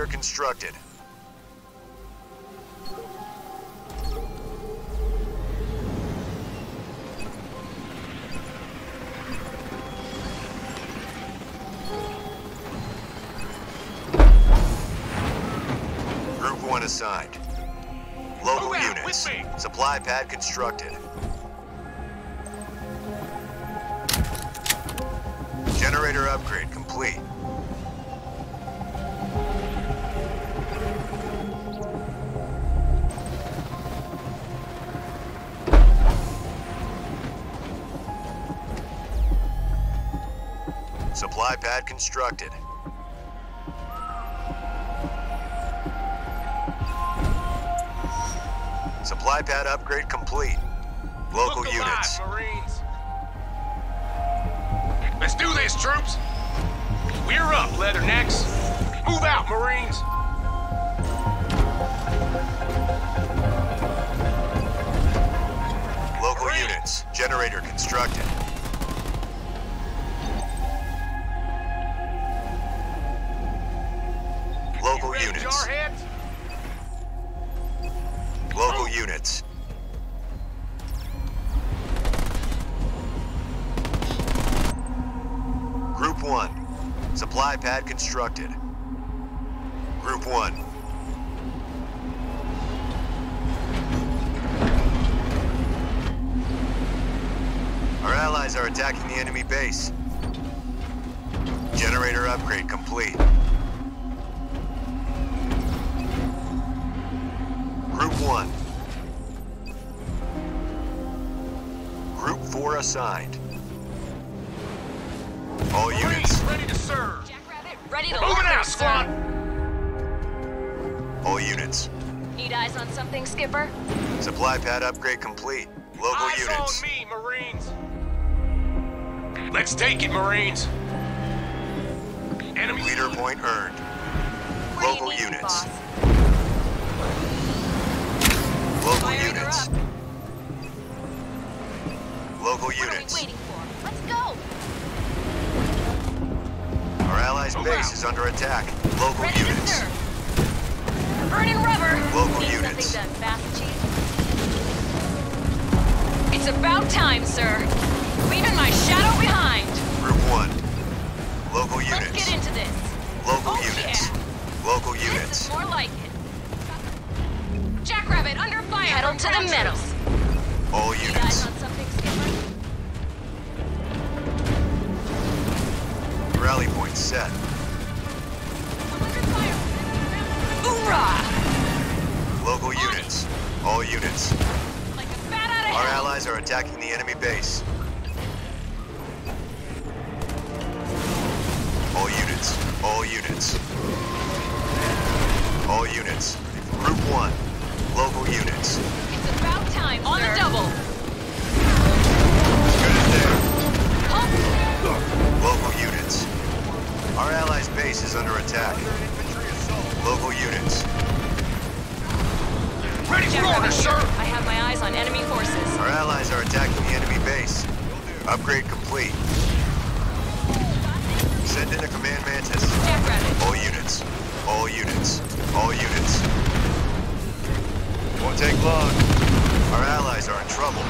Generator constructed. Group 1 assigned. Local units. Supply pad constructed. Generator upgrade complete. Supply pad constructed. Supply pad upgrade complete. Local units. Marines. Let's do this, troops. We're up, leathernecks. Move out, Marines. Local units. Generator constructed. Local units. Jarheads? Local units. Group 1. Supply pad constructed. Group 1. Our allies are attacking the enemy base. Generator upgrade complete. Group 1. Group 4 assigned. All units. Ready to serve. Jackrabbit, ready to Moving out, sir. squad. All units. Need eyes on something, Skipper? Supply pad upgrade complete. Local Eyes units. on me, Marines. Let's take it, Marines. Enemy Leader point earned. What do you Local need, units. boss? Local Firing her units. up. Local What are we units. waiting for? Let's go! Our allies' Move base out. is under attack. Local Ready to units. serve. Burning rubber! Local Need units. something done fast, Chief. It's about time, sir. Leaving my shadow behind. Group 1. Local Let's units. get into this. Local Oh, units. yeah. Local This units. is more like it. Jackrabbit, under fire! Pedal to the metal. All Need eyes units. on something, Skipper? Rally point set. Under fire! Hoorah! Local units. All units. Like a bat out of Our hell. allies are attacking the enemy base. All units. All units. All units. Group 1. Local units. It's about time, on the double. Good as there. Pump. Local units. Our allies' base is under attack. Local units. ready for Jackrabbit orders, here. sir. I have my eyes on enemy forces. Our allies are attacking the enemy base. Upgrade complete. Send in a command mantis. Jackrabbit. All units. All units. All units. Won't take long. Our allies are in trouble.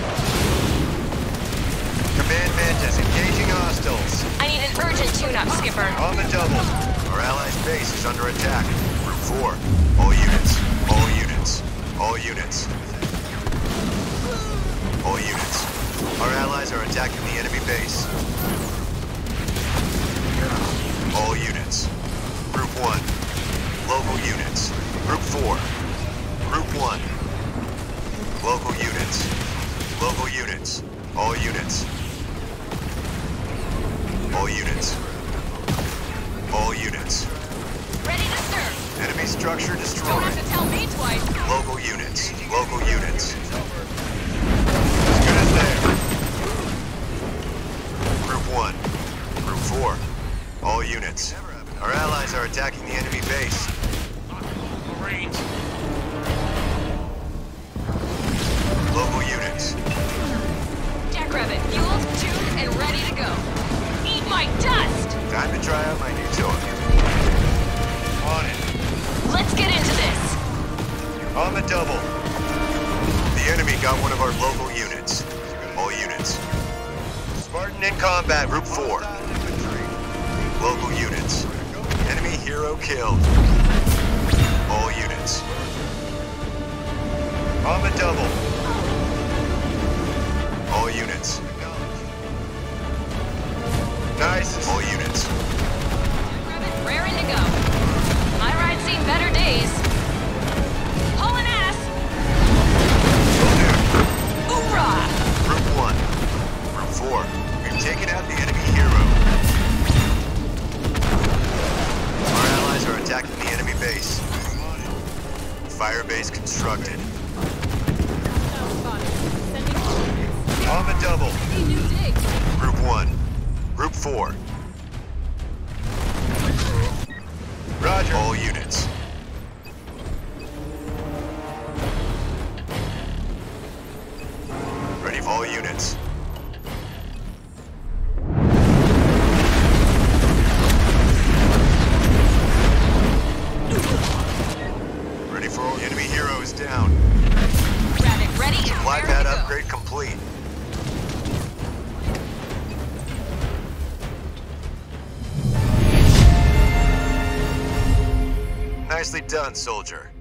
Command mantis engaging hostiles. I need an urgent tune-up, Skipper. On the double. Our allies' base is under attack. Group 4. All units. All units. All units. All units. Our allies are attacking the enemy base. All units. Group 1. Local units. Group 4. Group 1. Local units. Local units. All units. All units. All units. Ready to serve. Enemy structure Don't destroyed. have to tell me twice. Local units. Local units. As good as there. Group 1. Group 4. All units. Our allies are attacking the enemy base. Marines. Local units. Jackrabbit, fueled, tuned, and ready to go. Eat my dust! Time to try out my new toy. On it. double. The enemy got one of our local units. All units. Spartan in combat, Group 4. Local units. Enemy hero killed. All units. On the double. All units. Nice. All units. Raring to go. My ride's seen better days. Hauling ass! Will do. Hoorah! Group 1. Group 4. We've taken out the enemy hero. Our allies are attacking the enemy base. Fire base constructed. On the double. Group 1. Group 4. Roger. All units. Ready for all units. Ready for all enemy heroes down. Rabbit ready and Supply raring pad to go. upgrade complete. Nicely done, soldier.